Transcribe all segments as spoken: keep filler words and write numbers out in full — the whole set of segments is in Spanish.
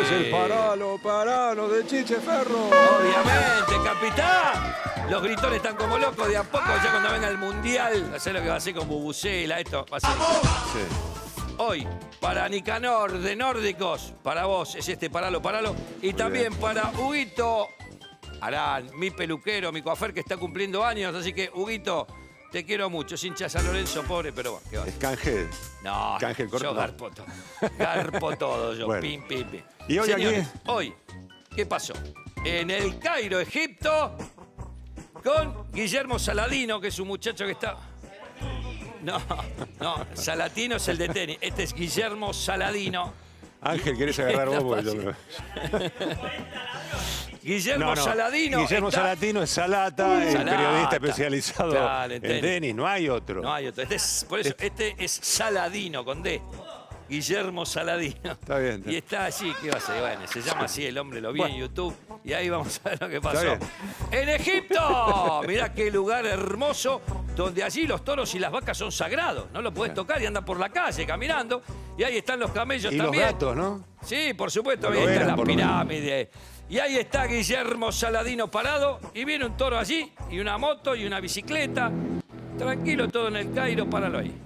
es el paralo, paralo de Chiche Ferro. Obviamente, capitán. Los gritones están como locos de a poco. Ya cuando venga el mundial, va a ser lo que va a hacer con Bubucela, esto va a ser. Sí. Hoy, para Nicanor de Nórdicos, para vos es este paralo, paralo. Y también para Huguito Arán, mi peluquero, mi coafer que está cumpliendo años. Así que, Huguito, te quiero mucho. Es hincha San Lorenzo, pobre, pero bueno, ¿qué va? Es canje. No, Canje corto. yo garpo todo. Garpo todo yo, Bueno. pim, pim, pim. ¿Y hoy Señores, aquí? hoy, ¿qué pasó? En el Cairo, Egipto, con Guillermo Saladino, que es un muchacho que está... No, no, Salatino es el de tenis. Este es Guillermo Saladino. Ángel, ¿querés agarrar vos? Porque yo me- Guillermo No, no. Saladino. Guillermo está- Salatino es Salata, el Salata. periodista especializado Claro, en en tenis. tenis. No hay otro. No hay otro. Este es, por eso, este es Saladino, con D. Guillermo Saladino. Está bien, está Y está allí, ¿qué va a ser? Bueno, se llama así, el hombre lo vi en YouTube. Y ahí vamos a ver lo que pasó. bien. En Egipto, mirá qué lugar hermoso, donde allí los toros y las vacas son sagrados. No lo podés tocar y andan por la calle caminando. Y ahí están los camellos Y los también. gatos, ¿no? Sí, por supuesto, Lo ahí está eran, la por lo menos. pirámide. Y ahí está Guillermo Saladino parado. Y viene un toro allí, y una moto, y una bicicleta. Tranquilo todo en el Cairo, páralo ahí.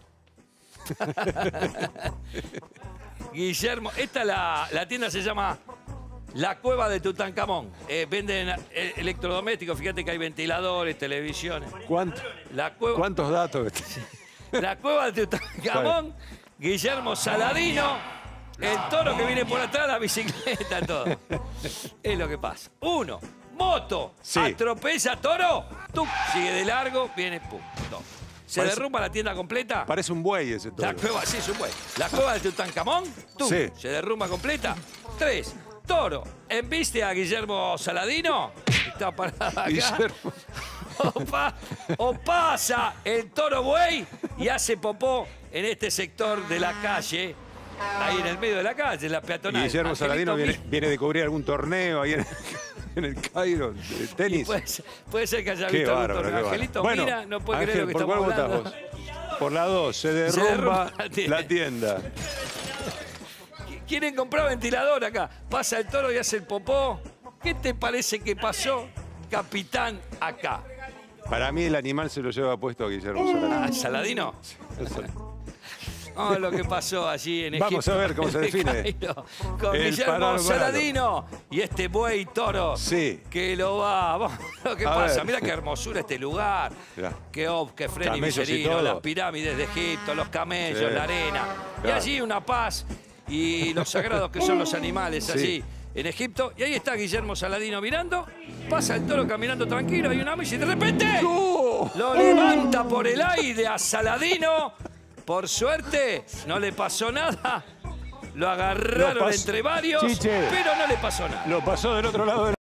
Guillermo, esta la, la tienda se llama La Cueva de Tutankamón. Eh, venden eh, electrodomésticos, fíjate que hay ventiladores, televisiones. ¿Cuánto- La cueva, ¿Cuántos datos? la Cueva de Tutankamón, Guillermo Saladino, el toro que viene por atrás, la bicicleta, todo. Es lo que pasa. Uno, moto, Sí. atropella toro, tuc, sigue de largo, viene, pum, todo. Se Parece- derrumba la tienda completa. Parece un buey ese La toro. cueva, sí, es un buey. La cueva de Tutankamón, tú, Sí. se derrumba completa. Tres, toro, embiste a Guillermo Saladino, está parado acá. Guillermo. O, pa- o pasa el toro buey y hace popó en este sector de la calle, ahí en el medio de la calle, en la Y peatonal. Guillermo Angelito Saladino viene, Pi- viene de cubrir algún torneo ahí en, en el Cairo de y tenis. Puede, ser- puede ser que haya Qué visto algún bárbaro, torneo. qué bárbaro. Angelito, Bueno, mira, no puede Ángel, creer lo que ¿por estamos cuál hablando. votás vos? Por la dos, se derrumba, derrumba la tienda. la tienda. Quieren comprar ventilador acá. Pasa el toro y hace el popó. ¿Qué te parece que pasó, capitán, acá? Para mí el animal se lo lleva puesto a Guillermo Saladino. ¿A Saladino? Oh, lo que pasó allí en Egipto. Vamos a ver cómo se en el define. Cairo, con El Guillermo paralo, paralo. Saladino y este buey toro Sí. que lo va. Vamos, lo que A pasa. ver. Mira qué hermosura este lugar. Mirá. Qué ob, qué Freddy Camellos y Miserino, todo. las pirámides de Egipto, los camellos, Sí. la arena. Y Claro. allí una paz y los sagrados que son los animales Sí. allí en Egipto. Y ahí está Guillermo Saladino mirando. Pasa el toro caminando tranquilo. Hay una mesa y de repente lo levanta por el aire a Saladino. Por suerte, no le pasó nada. Lo agarraron Lo pas- entre varios, Chiche. pero no le pasó nada. Lo pasó del otro lado de